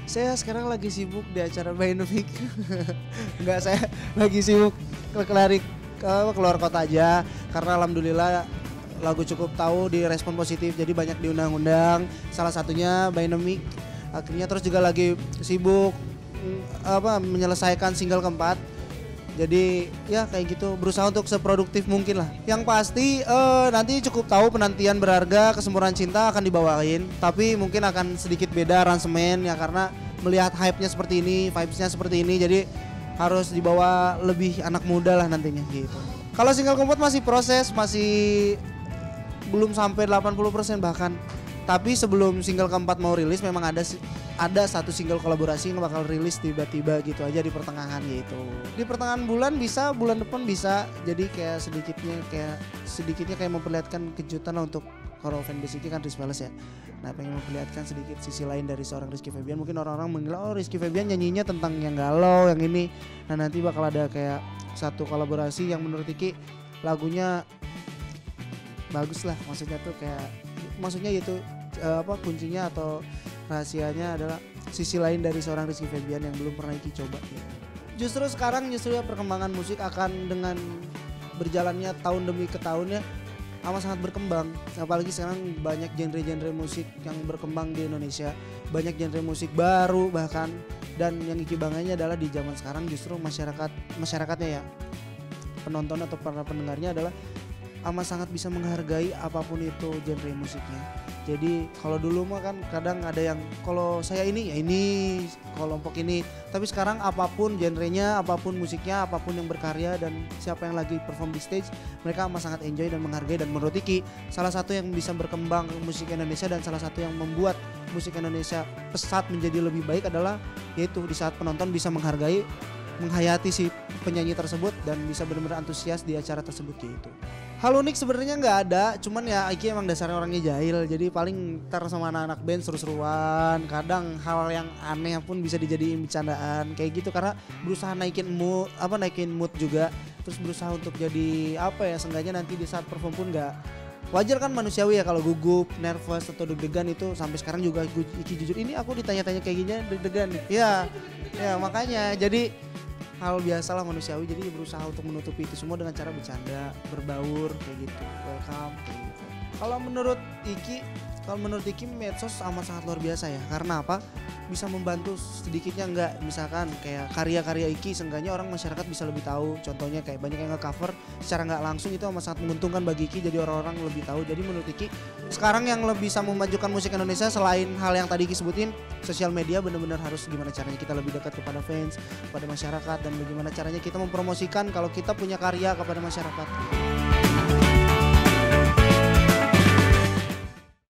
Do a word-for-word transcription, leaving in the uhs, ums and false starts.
Saya sekarang lagi sibuk di acara BYNAMIC. Enggak, saya lagi sibuk kelari ke keluar kota aja karena alhamdulillah lagu cukup tahu direspon positif, jadi banyak diundang-undang. Salah satunya BYNAMIC. Akhirnya terus juga lagi sibuk apa menyelesaikan single keempat. Jadi ya kayak gitu, berusaha untuk seproduktif mungkin lah. Yang pasti uh, nanti cukup tahu penantian berharga Kesempurnaan Cinta akan dibawain, tapi mungkin akan sedikit beda aransemen ya karena melihat hype-nya seperti ini, vibes-nya seperti ini, jadi harus dibawa lebih anak muda lah nantinya gitu. Kalau single keempat masih proses, masih belum sampai delapan puluh persen bahkan. Tapi sebelum single keempat mau rilis memang ada ada satu single kolaborasi yang bakal rilis tiba-tiba gitu aja di pertengahan gitu. Di pertengahan bulan bisa, bulan depan bisa. Jadi kayak sedikitnya kayak sedikitnya kayak memperlihatkan kejutan lah untuk kalau fanbase ini kan Rizky ya. Nah, pengen memperlihatkan sedikit sisi lain dari seorang Rizky Febian. Mungkin orang-orang mengira oh Rizky Febian nyanyinya tentang yang galau, yang ini. Nah, nanti bakal ada kayak satu kolaborasi yang menurut Iki lagunya bagus lah. Maksudnya tuh kayak maksudnya itu uh, apa kuncinya atau rahasianya adalah sisi lain dari seorang Rizky Febian yang belum pernah Iki coba ya. Justru sekarang justru ya perkembangan musik akan dengan berjalannya tahun demi ke tahunnya amat sangat berkembang. Apalagi sekarang banyak genre-genre musik yang berkembang di Indonesia, banyak genre musik baru bahkan, dan yang Iki bangganya adalah di zaman sekarang justru masyarakat masyarakatnya ya penonton atau para pendengarnya adalah amat sangat bisa menghargai apapun itu genre musiknya. Jadi kalau dulu mah kan kadang ada yang kalau saya ini ya ini kelompok ini, tapi sekarang apapun genrenya, apapun musiknya, apapun yang berkarya dan siapa yang lagi perform di stage, mereka amat sangat enjoy dan menghargai. Dan menurut Iki salah satu yang bisa berkembang musik Indonesia dan salah satu yang membuat musik Indonesia pesat menjadi lebih baik adalah yaitu di saat penonton bisa menghargai, menghayati si penyanyi tersebut dan bisa benar-benar antusias di acara tersebut gitu. Hal unik sebenarnya nggak ada, cuman ya Iki emang dasarnya orangnya jahil, jadi paling ntar sama anak-anak band seru-seruan, kadang hal yang aneh pun bisa dijadiin bercandaan kayak gitu karena berusaha naikin mood, apa naikin mood juga, terus berusaha untuk jadi apa ya, seenggaknya nanti di saat perform pun nggak wajar kan manusiawi ya kalau gugup, nervous atau deg-degan itu sampai sekarang juga Iki jujur ini aku ditanya-tanya kayak gini deg-degan, ya, ya makanya jadi hal biasalah manusiawi, jadi berusaha untuk menutupi itu semua dengan cara bercanda, berbaur kayak gitu, welcome kayak gitu. Kalau menurut Iki, kalau menurut Iki medsos amat sangat luar biasa ya, karena apa? Bisa membantu sedikitnya enggak, misalkan kayak karya-karya Iki seenggaknya orang masyarakat bisa lebih tahu, contohnya kayak banyak yang nge-cover secara nggak langsung itu amat sangat menguntungkan bagi Iki, jadi orang-orang lebih tahu. Jadi menurut Iki sekarang yang lebih bisa memajukan musik Indonesia selain hal yang tadi Iki sebutin, sosial media benar-benar harus gimana caranya kita lebih dekat kepada fans, kepada masyarakat, dan bagaimana caranya kita mempromosikan kalau kita punya karya kepada masyarakat.